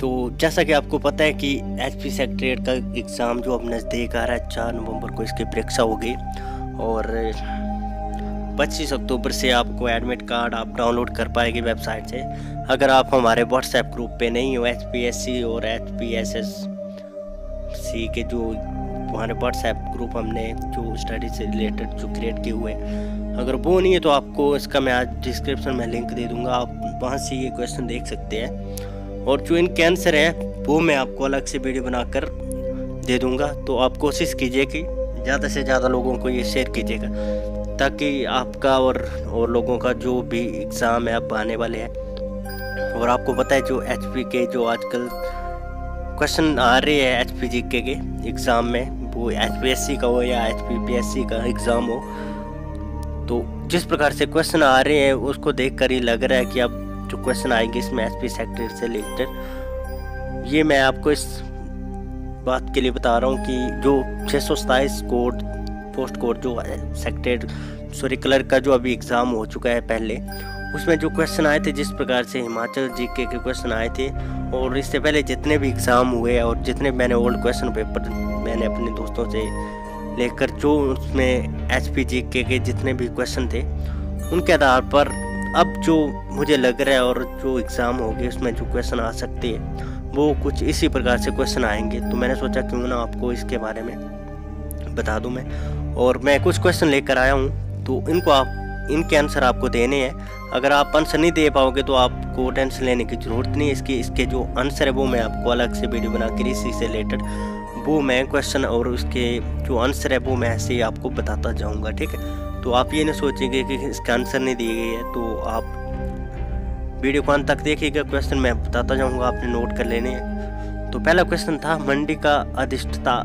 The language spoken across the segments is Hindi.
तो जैसा कि आपको पता है कि एचपी सेक्रेटरीट का एग्ज़ाम जो अब नज़दीक आ रहा है, 4 नवंबर को इसकी परीक्षा होगी और 25 अक्टूबर से आपको एडमिट कार्ड आप डाउनलोड कर पाएंगे वेबसाइट से। अगर आप हमारे व्हाट्सएप ग्रुप पे नहीं हो, एचपीएससी और एचपीएसएससी के जो हमारे व्हाट्सएप ग्रुप हमने जो स्टडी से रिलेटेड जो क्रिएट किए हुए, अगर वो नहीं है तो आपको इसका मैं आज डिस्क्रिप्शन में लिंक दे दूँगा, आप वहाँ से ये क्वेश्चन देख सकते हैं। और जो इनके आंसर है वो मैं आपको अलग से वीडियो बनाकर दे दूँगा। तो आप कोशिश कीजिए कि ज़्यादा से ज़्यादा लोगों को ये शेयर कीजिएगा, ताकि आपका और लोगों का जो भी एग्ज़ाम है अब आने वाले हैं। और आपको पता है जो एचपी के जो आजकल क्वेश्चन आ रहे हैं एचपी जीके के एग्ज़ाम में, वो एचपीएससी का हो या एचपीपीएससी का एग्ज़ाम हो, तो जिस प्रकार से क्वेश्चन आ रहे हैं उसको देखकर ही लग रहा है कि अब जो क्वेश्चन आएंगे इसमें एचपी सेक्रेटरीट से रिलेटेड, ये मैं आपको इस बात के लिए बता रहा हूँ कि जो 627 कोड पोस्ट कोड जो सेक्रेटरीट क्लर्क का जो अभी एग्ज़ाम हो चुका है पहले, उसमें जो क्वेश्चन आए थे जिस प्रकार से हिमाचल जीके के क्वेश्चन आए थे, और इससे पहले जितने भी एग्ज़ाम हुए और जितने मैंने ओल्ड क्वेश्चन पेपर मैंने अपने दोस्तों से लेकर जो उसमें एचपी जीके के जितने भी क्वेश्चन थे उनके आधार पर अब जो मुझे लग रहा है और जो एग्ज़ाम होगी उसमें जो क्वेश्चन आ सकते हैं वो कुछ इसी प्रकार से क्वेश्चन आएंगे। तो मैंने सोचा क्यों ना आपको इसके बारे में बता दूं मैं, और मैं कुछ क्वेश्चन लेकर आया हूं, तो इनके आंसर आपको देने हैं। अगर आप आंसर नहीं दे पाओगे तो आपको टेंशन लेने की ज़रूरत नहीं है। इसके जो आंसर है वो मैं आपको अलग से वीडियो बना कर इसी से रिलेटेड वो मैं क्वेश्चन और उसके जो आंसर है वो मैं ऐसे ही आपको बताता जाऊंगा, ठीक है। तो आप ये नहीं सोचेंगे कि इसका आंसर नहीं दिए गए है, तो आप वीडियो को अंत तक देखिएगा, क्वेश्चन मैं बताता जाऊंगा, आपने नोट कर लेने हैं। तो पहला क्वेश्चन था, मंडी का अधिष्ठता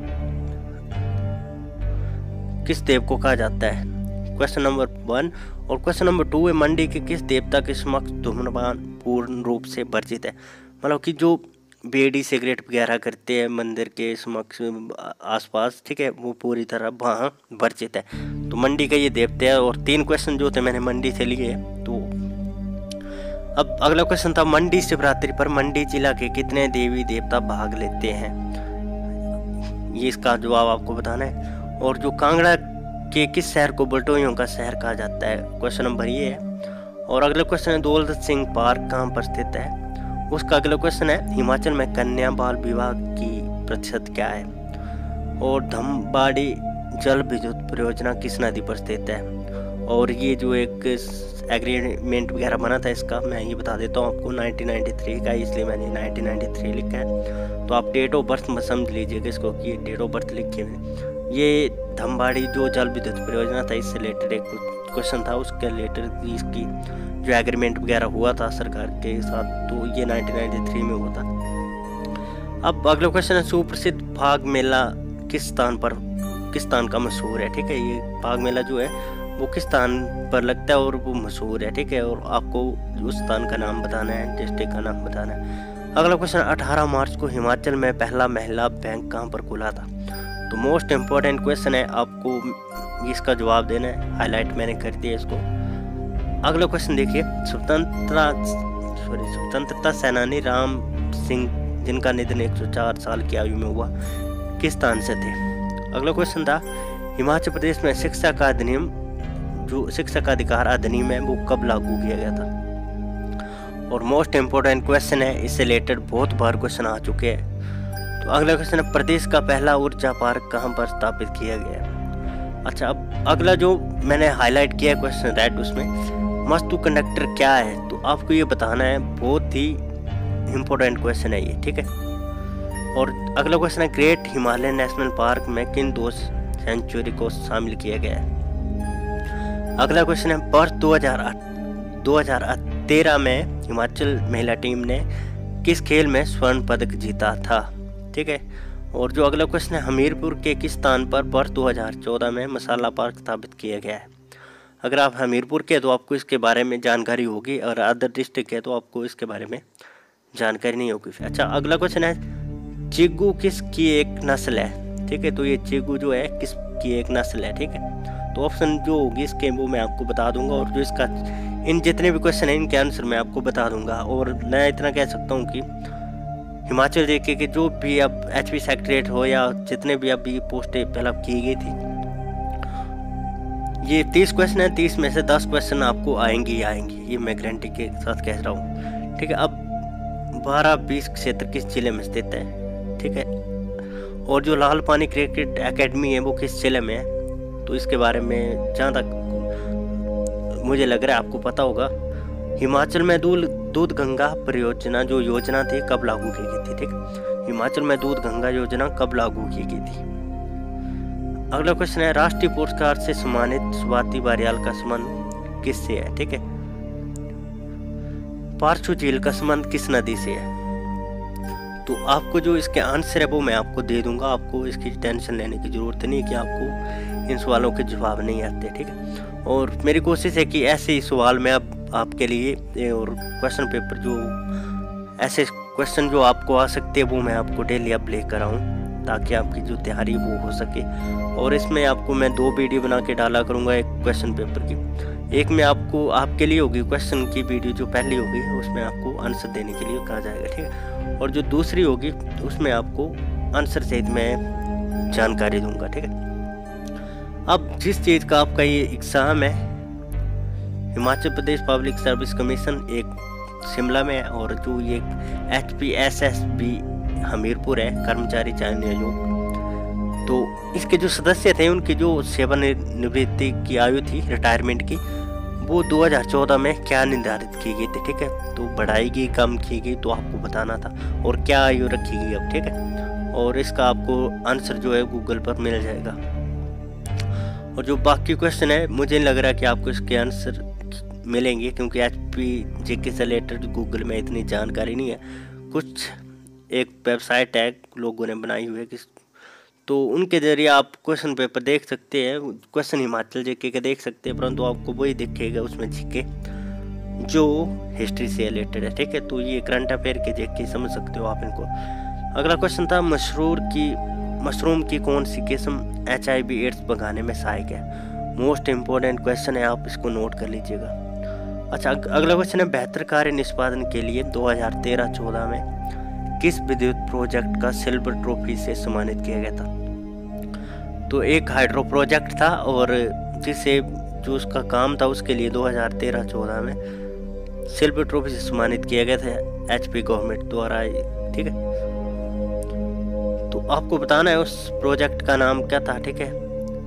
किस देव को कहा जाता है, क्वेश्चन नंबर 1। और क्वेश्चन नंबर 2 है, मंडी के किस देवता के समक्ष धूम्रपान पूर्ण रूप से वर्जित है। मतलब कि जो बीड़ी सिगरेट वगैरह करते हैं मंदिर के समक्ष आसपास, ठीक है, वो पूरी तरह वहाँ वर्जित है। तो मंडी का ये देवता है। और 3 क्वेश्चन जो थे मैंने मंडी से लिए। तो अब अगला क्वेश्चन था, मंडी शिवरात्रि पर मंडी जिला के कितने देवी देवता भाग लेते हैं, ये इसका जवाब आपको बताना है। और जो कांगड़ा के किस शहर को बलटोइयों का शहर कहा जाता है, क्वेश्चन नंबर ये है। और अगला क्वेश्चन है, दौलत सिंह पार्क कहाँ पर स्थित है, उसका अगला क्वेश्चन है, हिमाचल में कन्या बाल विवाह की प्रतिशत क्या है। और धमबाड़ी जल विद्युत परियोजना किस नदी पर स्थित है। और ये जो एक एग्रीमेंट वगैरह बना था इसका मैं ये बता देता हूँ आपको, 1993 का, इसलिए मैंने 1993 लिखा है। तो आप डेट ऑफ बर्थ में समझ लीजिएगा इसको कि डेट ऑफ बर्थ लिखे हुए। ये धमबाड़ी जो जल विद्युत परियोजना था इससे रिलेटेड एक क्वेश्चन था, उसके रिलेटेड इसकी जो एग्रीमेंट वगैरह हुआ था सरकार के साथ, तो ये 1993 में हुआ था। अब अगला क्वेश्चन है, सुप्रसिद्ध फाग मेला किस स्थान का मशहूर है, ठीक है। ये फाग मेला जो है वो किस स्थान पर लगता है और वो मशहूर है, ठीक है। और आपको उस स्थान का नाम बताना है, डिस्ट्रिक्ट का नाम बताना है। अगला क्वेश्चन, 18 मार्च को हिमाचल में पहला महिला बैंक कहाँ पर खुला था। तो मोस्ट इम्पोर्टेंट क्वेश्चन है, आपको इसका जवाब देना है, हाईलाइट मैंने कर दिया इसको। अगला क्वेश्चन देखिए, स्वतंत्रता सेनानी राम सिंह जिनका निधन 104 साल की आयु में हुआ, किस स्थान से थे। अगला क्वेश्चन था, हिमाचल प्रदेश में शिक्षा का अधिनियम जो शिक्षा का अधिकार अधिनियम है वो कब लागू किया गया था। और मोस्ट इम्पोर्टेंट क्वेश्चन है, इससे रिलेटेड बहुत बार क्वेश्चन आ चुके हैं। तो अगला क्वेश्चन है, प्रदेश का पहला ऊर्जा पार्क कहाँ पर स्थापित किया गया। अच्छा, अब अगला जो मैंने हाईलाइट किया है क्वेश्चन राइट, उसमें मस्तु कंडक्टर क्या है, तो आपको ये बताना है, बहुत ही इम्पोर्टेंट क्वेश्चन है ये, ठीक है। और अगला क्वेश्चन है, ग्रेट हिमालयन नेशनल पार्क में किन 2 सेंचुरी को शामिल किया गया है। अगला क्वेश्चन है, वर्ष 2013 में हिमाचल महिला टीम ने किस खेल में स्वर्ण पदक जीता था, ठीक है। और जो अगला क्वेश्चन है, हमीरपुर के किस स्थान पर वर्ष 2014 में मसाला पार्क स्थापित किया गया है। अगर आप हमीरपुर के तो आपको इसके बारे में जानकारी होगी, और अदर डिस्ट्रिक्ट है तो आपको इसके बारे में जानकारी नहीं होगी। अच्छा, अगला क्वेश्चन है, चिग्गू किसकी एक नस्ल है, ठीक है। तो ये चिग्गू जो है किसकी एक नस्ल है, ठीक है। तो ऑप्शन जो होगी इसके वो मैं आपको बता दूंगा, और जो इसका इन जितने भी क्वेश्चन हैं इनके आंसर मैं आपको बता दूंगा। और मैं इतना कह सकता हूँ कि हिमाचल जेके के जो भी अब HP सेक्रेटरीट हो या जितने भी अभी पोस्टें फिलअप की गई थी, ये 30 क्वेश्चन है, 30 में से 10 क्वेश्चन आपको आएंगे ही आएंगे, ये मैं गारंटी के साथ कह रहा हूँ। ठीक है, अब 12-20 क्षेत्र किस जिले में स्थित है, ठीक है, और जो लाल पानी क्रिकेट एकेडमी है वो किस जिले में है, तो इसके बारे में जहाँ तक मुझे लग रहा है आपको पता होगा। हिमाचल में दूध गंगा परियोजना जो योजना थी कब लागू की गई थी, ठीक है, हिमाचल में दूध गंगा योजना कब लागू की गई थी। अगला क्वेश्चन है, राष्ट्रीय पुरस्कार से सम्मानित स्वाति बारियाल का संबंध किससे है, ठीक है, पारछू झील का संबंध किस नदी से है। तो आपको जो इसके आंसर है वो मैं आपको दे दूंगा, आपको इसकी टेंशन लेने की जरूरत नहीं है कि आपको इन सवालों के जवाब नहीं आते, ठीक है। और मेरी कोशिश है कि ऐसे ही सवाल मैं अब आपके लिए और क्वेश्चन पेपर जो ऐसे क्वेश्चन जो आपको आ सकते हैं वो मैं आपको डेली अब लेकर आऊँ, ताकि आपकी जो तैयारी वो हो सके। और इसमें आपको मैं 2 वीडियो बना के डाला करूँगा, एक क्वेश्चन पेपर की, एक में आपको आपके लिए होगी क्वेश्चन की वीडियो, जो पहली होगी उसमें आपको आंसर देने के लिए कहा जाएगा, ठीक है, और जो दूसरी होगी उसमें आपको आंसर सहित मैं जानकारी दूंगा, ठीक है। अब जिस चीज़ का आपका ये एग्ज़ाम है, Himachal Pradesh public service commission एक शिमला में है, और जो ये HPSSB हमीरपुर है, कर्मचारी चयन आयोग, तो इसके जो सदस्य थे उनकी जो सेवानिवृत्ति की आयु थी रिटायरमेंट की, वो 2014 में क्या निर्धारित की गई थी, ठीक है, तो बढ़ाई गई, कम की गई, तो आपको बताना था, और क्या आयु रखी गई अब, ठीक है, और इसका आपको आंसर जो है गूगल पर मिल जाएगा। और जो बाकी क्वेश्चन है मुझे लग रहा है कि आपको इसके आंसर मिलेंगे, क्योंकि HP जेके से रिलेटेड गूगल में इतनी जानकारी नहीं है। कुछ एक वेबसाइट है लोगों ने बनाई हुई है तो उनके जरिए आप क्वेश्चन पेपर देख सकते हैं, क्वेश्चन हिमाचल जेके के देख सकते हैं, परंतु आपको वही दिखेगा उसमें जीके जो हिस्ट्री से रिलेटेड है, ठीक है। तो ये करंट अफेयर के जेके समझ सकते हो आप इनको। अगला क्वेश्चन था, मशरूम की कौन सी किस्म HIV एड्स भगाने में सहायक है। मोस्ट इम्पोर्टेंट क्वेश्चन है, आप इसको नोट कर लीजिएगा। अच्छा, अगला क्वेश्चन है, बेहतर कार्य निष्पादन के लिए 2013-14 में किस विद्युत प्रोजेक्ट का सिल्वर ट्रॉफी से सम्मानित किया गया था। तो एक हाइड्रो प्रोजेक्ट था, और जिसे जो उसका काम था उसके लिए 2013-14 में सिल्वर ट्रॉफी से सम्मानित किया गया था HP गवर्नमेंट द्वारा, ठीक है। तो आपको बताना है उस प्रोजेक्ट का नाम क्या था, ठीक है,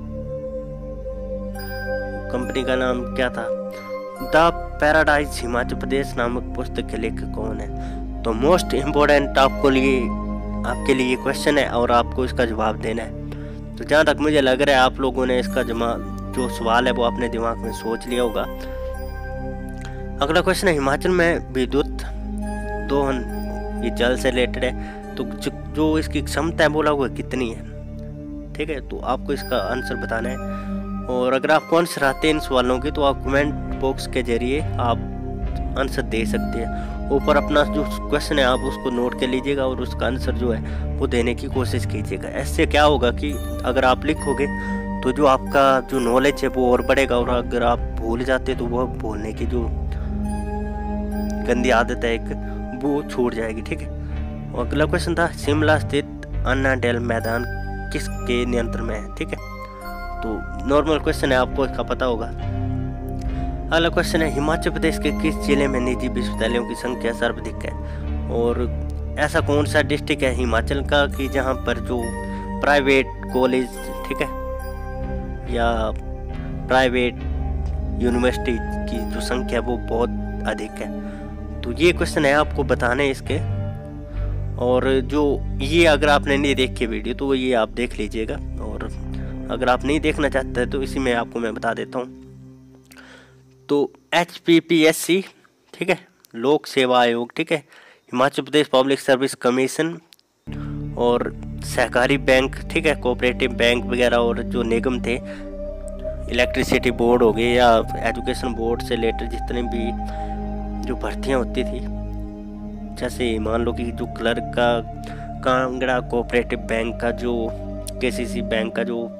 कंपनी का नाम क्या था। द पैराडाइज हिमाचल प्रदेश नामक पुस्तक के लेखक कौन है। तो मोस्ट इम्पोर्टेंट आपके लिए क्वेश्चन है, और आपको इसका जवाब देना है। तो जहाँ तक मुझे लग रहा है आप लोगों ने इसका जो सवाल है वो अपने दिमाग में सोच लिया होगा। अगला क्वेश्चन है, हिमाचल में विद्युत दोहन ये जल से रिलेटेड है, तो जो इसकी क्षमता है बोला हुआ कितनी है, ठीक है, तो आपको इसका आंसर बताना है। और अगर आपको आंसर आते हैं इन सवालों की तो आप कमेंट बॉक्स के जरिए आप आंसर दे सकते हैं। ऊपर अपना जो क्वेश्चन है आप उसको नोट कर लीजिएगा, और उसका आंसर जो है वो देने की कोशिश कीजिएगा। ऐसे क्या होगा कि अगर आप लिखोगे तो जो आपका जो नॉलेज है वो और बढ़ेगा, और अगर आप भूल जाते तो वो भूलने की जो गंदी आदत है एक वो छूट जाएगी, ठीक है। और अगला क्वेश्चन था, शिमला स्थित अन्ना डैल मैदान किसके नियंत्रण में है, ठीक है, तो नॉर्मल क्वेश्चन है, आपको इसका पता होगा। अगला क्वेश्चन है, हिमाचल प्रदेश के किस जिले में निजी विश्वविद्यालयों की संख्या सर्वाधिक है। और ऐसा कौन सा डिस्ट्रिक्ट है हिमाचल का कि जहां पर जो प्राइवेट कॉलेज, ठीक है, या प्राइवेट यूनिवर्सिटी की जो संख्या वो बहुत अधिक है। तो ये क्वेश्चन है आपको बताने इसके। और जो ये अगर आपने नहीं देखी वीडियो तो ये आप देख लीजिएगा, और अगर आप नहीं देखना चाहते तो इसी में आपको मैं बता देता हूँ। तो HPPSC, ठीक है, लोक सेवा आयोग, ठीक है, Himachal Pradesh public service commission, और सहकारी बैंक, ठीक है, कोऑपरेटिव बैंक वगैरह, और जो निगम थे, इलेक्ट्रिसिटी बोर्ड हो गए, या एजुकेशन बोर्ड से रिलेटेड जितने भी जो भर्तियाँ होती थी, जैसे मान लो कि जो क्लर्क का कांगड़ा कोऑपरेटिव बैंक का, जो KCC बैंक का जो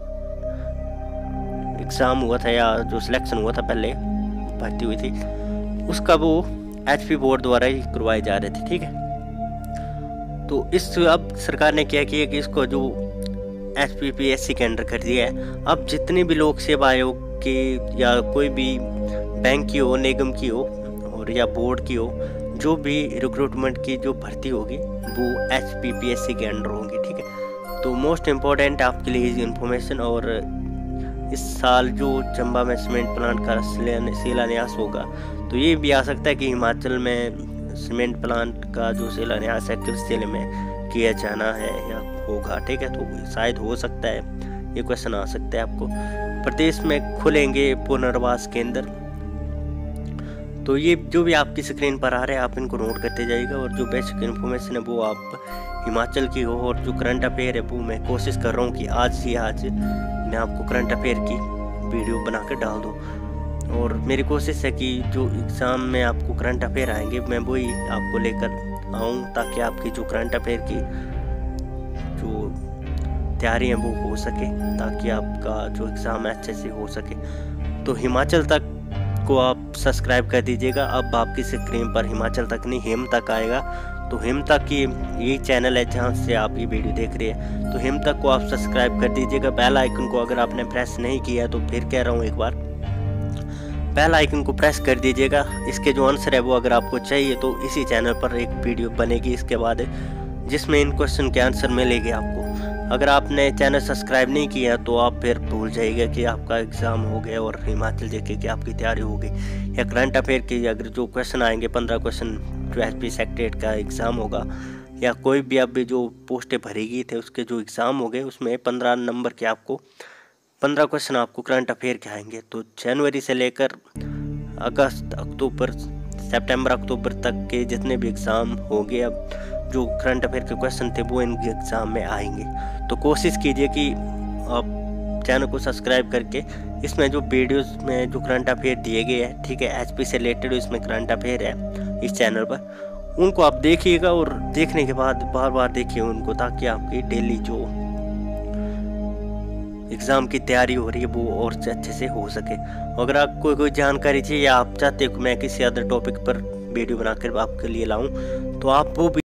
एग्ज़ाम हुआ था या जो सिलेक्शन हुआ था, पहले भर्ती हुई थी, उसका वो HP बोर्ड द्वारा ही करवाए जा रहे थे, ठीक है। तो इस अब सरकार ने क्या किया कि इसको जो SPPSC के अंडर कर दिया है। अब जितने भी लोक सेवा आयोग के या कोई भी बैंक की हो, निगम की हो और या बोर्ड की हो, जो भी रिक्रूटमेंट की जो भर्ती होगी वो SPPSC के अंडर होंगी, ठीक है। तो मोस्ट इम्पोर्टेंट आपके लिए ये इन्फॉर्मेशन। और इस साल जो चंबा में सीमेंट प्लांट का शिलान्यास होगा, तो ये भी आ सकता है कि हिमाचल में सीमेंट प्लांट का जो शिलान्यास है किस जिले में किया जाना है या होगा, ठीक है। तो शायद हो सकता है, ये क्वेश्चन आ सकता है आपको। प्रदेश में खुलेंगे पुनर्वास केंद्र। तो ये जो भी आपकी स्क्रीन पर आ रहे हैं आप इनको नोट करते जाइएगा। और जो बेसिक इन्फॉर्मेशन है वो आप हिमाचल की हो, और जो करंट अफेयर है वो मैं कोशिश कर रहा हूँ कि आज मैं आपको करंट अफेयर की वीडियो बना कर डाल दूँ। और मेरी कोशिश है कि जो एग्ज़ाम में आपको करंट अफेयर आएंगे मैं वही आपको लेकर आऊँ, ताकि आपकी जो करंट अफेयर की जो तैयारी है वो हो सके, ताकि आपका जो एग्ज़ाम है अच्छे से हो सके। तो हिमाचल तक को आप सब्सक्राइब कर दीजिएगा। अब आपकी स्क्रीन पर हिमाचल तक नहीं हिम तक आएगा। तो हिम तक की यही चैनल है जहाँ से आप ये वीडियो देख रहे हैं। तो हिम तक को आप सब्सक्राइब कर दीजिएगा। बेल आइकन को अगर आपने प्रेस नहीं किया तो फिर कह रहा हूँ एक बार बेल आइकन को प्रेस कर दीजिएगा। इसके जो आंसर है वो अगर आपको चाहिए तो इसी चैनल पर एक वीडियो बनेगी इसके बाद, जिसमें इन क्वेश्चन के आंसर मिलेंगे आपको। अगर आपने चैनल सब्सक्राइब नहीं किया तो आप फिर भूल जाइएगा कि आपका एग्ज़ाम हो गया और हिमाचल जेके की आपकी तैयारी हो गई। या करंट अफेयर की अगर जो क्वेश्चन आएंगे 15 क्वेश्चन जो SP सेक्रेटरीट का एग्ज़ाम होगा, या कोई भी अभी जो पोस्टें भरी गई थे उसके जो एग्ज़ाम हो गए, उसमें 15 नंबर के आपको 15 क्वेश्चन आपको करंट अफेयर के आएंगे। तो जनवरी से लेकर अगस्त, अक्टूबर, सितंबर, अक्टूबर तक के जितने भी एग्ज़ाम होंगे, अब जो करंट अफेयर के क्वेश्चन थे वो इन एग्ज़ाम में आएंगे। तो कोशिश कीजिए कि आप चैनल को सब्सक्राइब करके इसमें जो वीडियोस में जो करंट अफेयर दिए गए हैं, ठीक है, HP से रिलेटेड इसमें करंट अफेयर है इस चैनल पर, उनको आप देखिएगा। और देखने के बाद बार बार देखिए उनको, ताकि आपकी डेली जो एग्ज़ाम की तैयारी हो रही है वो और अच्छे से हो सके। अगर आपको कोई जानकारी चाहिए या आप चाहते हो कि मैं किसी अदर टॉपिक पर वीडियो बनाकर आपके लिए लाऊं, तो आप वो भी